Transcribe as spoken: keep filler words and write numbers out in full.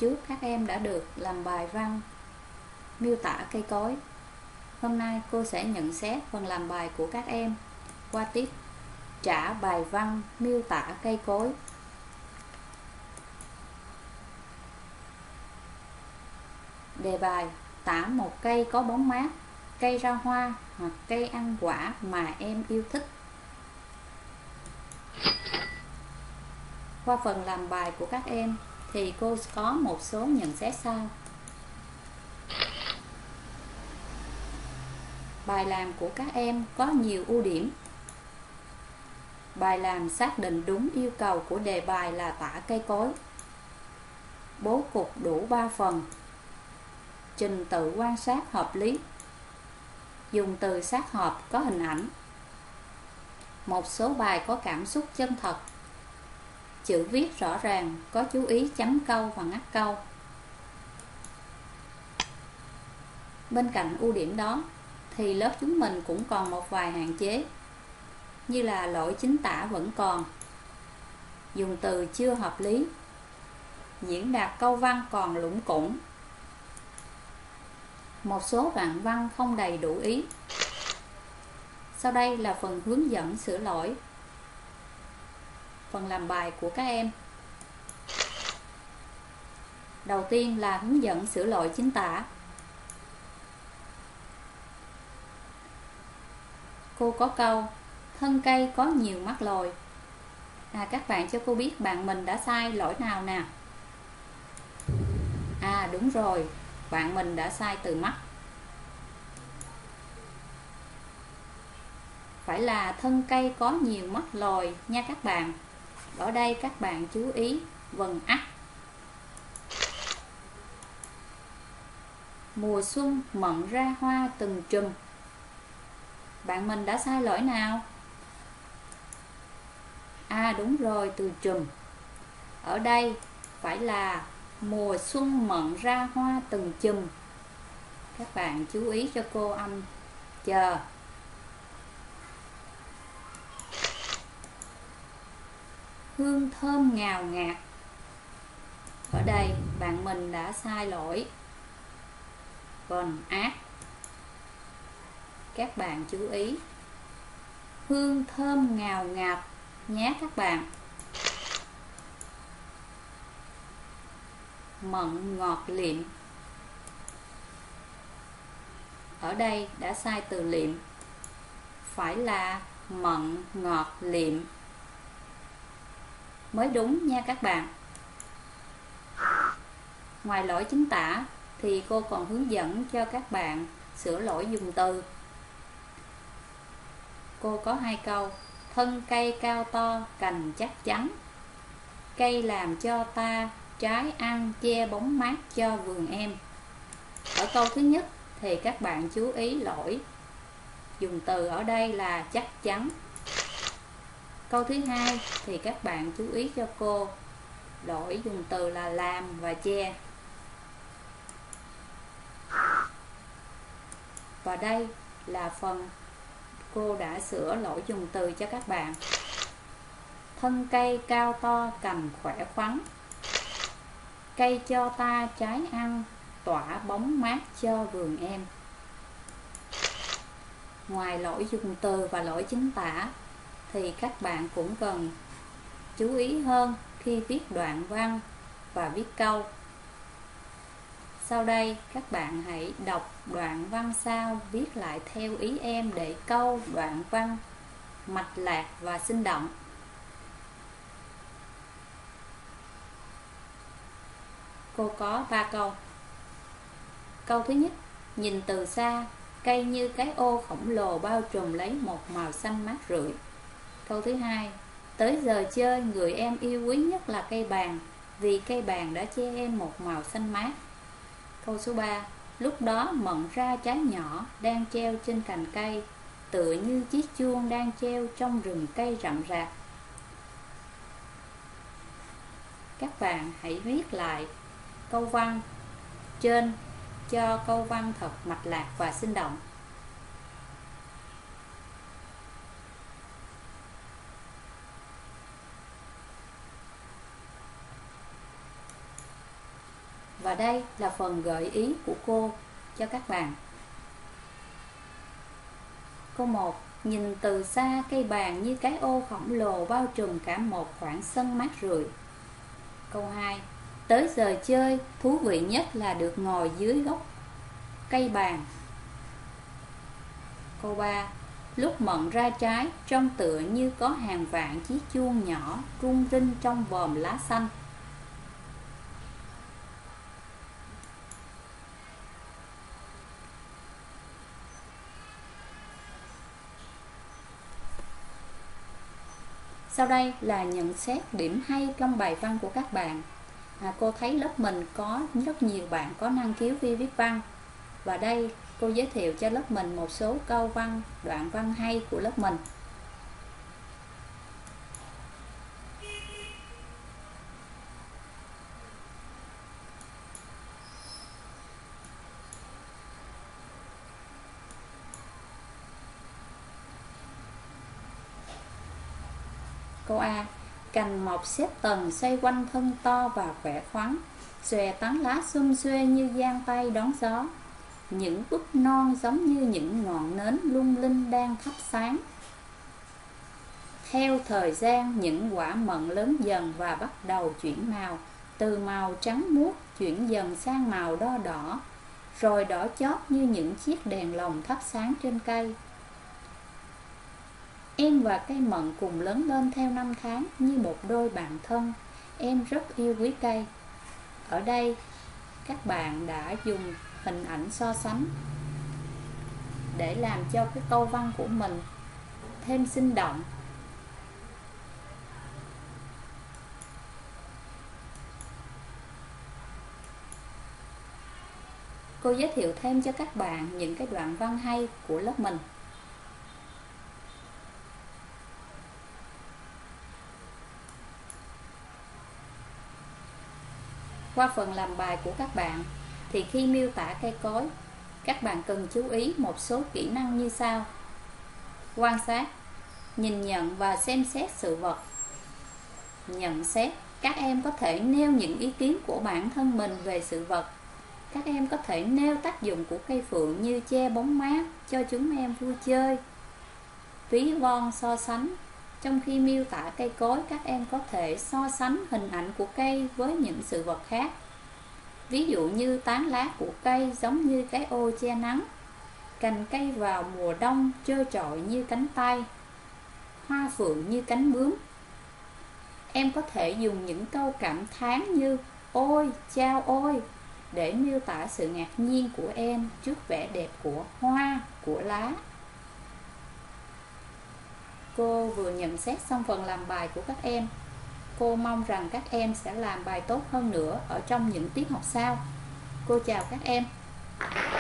trước các em đã được làm bài văn miêu tả cây cối. Hôm nay cô sẽ nhận xét phần làm bài của các em qua tiết trả bài văn miêu tả cây cối. Đề bài: tả một cây có bóng mát, cây ra hoa hoặc cây ăn quả mà em yêu thích. Qua phần làm bài của các em thì cô có một số nhận xét sau. Bài làm của các em có nhiều ưu điểm. Bài làm xác định đúng yêu cầu của đề bài là tả cây cối. Bố cục đủ ba phần. Trình tự quan sát hợp lý. Dùng từ sát hợp có hình ảnh. Một số bài có cảm xúc chân thật. Chữ viết rõ ràng, có chú ý chấm câu và ngắt câu. Bên cạnh ưu điểm đó thì lớp chúng mình cũng còn một vài hạn chế, như là lỗi chính tả vẫn còn, dùng từ chưa hợp lý, diễn đạt câu văn còn lủng củng, một số đoạn văn không đầy đủ ý. Sau đây là phần hướng dẫn sửa lỗi. Phần làm bài của các em. Đầu tiên là hướng dẫn sửa lỗi chính tả. Cô có câu thân cây có nhiều mắt lồi. À, các bạn cho cô biết bạn mình đã sai lỗi nào nè. À đúng rồi, bạn mình đã sai từ mắt. Phải là thân cây có nhiều mắt lồi nha các bạn. Ở đây các bạn chú ý vần ắt. Mùa xuân mận ra hoa từng chùm. Bạn mình đã sai lỗi nào? À đúng rồi, từ chùm. Ở đây phải là mùa xuân mận ra hoa từng chùm. Các bạn chú ý cho cô âm chờ. Hương thơm ngào ngạt. Ở đây bạn mình đã sai lỗi vần át. Các bạn chú ý hương thơm ngào ngạt nhé các bạn. Mận ngọt liệm. Ở đây đã sai từ liệm, phải là mận ngọt liệm mới đúng nha các bạn. Ngoài lỗi chính tả thì cô còn hướng dẫn cho các bạn sửa lỗi dùng từ. Cô có hai câu: thân cây cao to, cành chắc chắn. Cây làm cho ta trái ăn, che bóng mát cho vườn em. Ở câu thứ nhất thì các bạn chú ý lỗi dùng từ ở đây là chắc chắn. Câu thứ hai thì các bạn chú ý cho cô lỗi dùng từ là làm và che. Và đây là phần cô đã sửa lỗi dùng từ cho các bạn. Thân cây cao to, cành khỏe khoắn. Cây cho ta trái ăn, tỏa bóng mát cho vườn em. Ngoài lỗi dùng từ và lỗi chính tả thì các bạn cũng cần chú ý hơn khi viết đoạn văn và viết câu. Sau đây các bạn hãy đọc đoạn văn sau, viết lại theo ý em để câu đoạn văn mạch lạc và sinh động. Cô có ba câu. Câu thứ nhất: nhìn từ xa, cây như cái ô khổng lồ bao trùm lấy một màu xanh mát rượi. Câu thứ hai: tới giờ chơi, người em yêu quý nhất là cây bàng, vì cây bàng đã che em một màu xanh mát. Câu số ba: lúc đó mận ra trái nhỏ đang treo trên cành cây, tựa như chiếc chuông đang treo trong rừng cây rậm rạp. Các bạn hãy viết lại câu văn trên cho câu văn thật mạch lạc và sinh động. Và đây là phần gợi ý của cô cho các bạn. Câu một. Nhìn từ xa, cây bàng như cái ô khổng lồ bao trùm cả một khoảng sân mát rượi. Câu hai. Tới giờ chơi, thú vị nhất là được ngồi dưới gốc cây bàng. Câu ba. Lúc mận ra trái, trông tựa như có hàng vạn chiếc chuông nhỏ rung rinh trong vòm lá xanh. Sau đây là nhận xét điểm hay trong bài văn của các bạn. À, cô thấy lớp mình có rất nhiều bạn có năng khiếu vi viết văn. Và đây cô giới thiệu cho lớp mình một số câu văn, đoạn văn hay của lớp mình. Câu A. Cành mọc xếp tầng xoay quanh thân to và khỏe khoắn, xòe tán lá xum xuê như giang tay đón gió. Những búp non giống như những ngọn nến lung linh đang thắp sáng. Theo thời gian, những quả mận lớn dần và bắt đầu chuyển màu, từ màu trắng muốt chuyển dần sang màu đo đỏ, rồi đỏ chót như những chiếc đèn lồng thắp sáng trên cây. Em và cây mận cùng lớn lên theo năm tháng như một đôi bạn thân. Em rất yêu quý cây. Ở đây, các bạn đã dùng hình ảnh so sánh để làm cho cái câu văn của mình thêm sinh động. Cô giới thiệu thêm cho các bạn những cái đoạn văn hay của lớp mình. Qua phần làm bài của các bạn thì khi miêu tả cây cối, các bạn cần chú ý một số kỹ năng như sau. Quan sát, nhìn nhận và xem xét sự vật. Nhận xét, các em có thể nêu những ý kiến của bản thân mình về sự vật. Các em có thể nêu tác dụng của cây phượng như che bóng mát cho chúng em vui chơi. Ví von so sánh, trong khi miêu tả cây cối, các em có thể so sánh hình ảnh của cây với những sự vật khác. Ví dụ như tán lá của cây giống như cái ô che nắng, cành cây vào mùa đông trơ trọi như cánh tay, hoa phượng như cánh bướm. Em có thể dùng những câu cảm thán như ôi, chao ôi để miêu tả sự ngạc nhiên của em trước vẻ đẹp của hoa, của lá. Cô vừa nhận xét xong phần làm bài của các em. Cô mong rằng các em sẽ làm bài tốt hơn nữa ở trong những tiết học sau. Cô chào các em.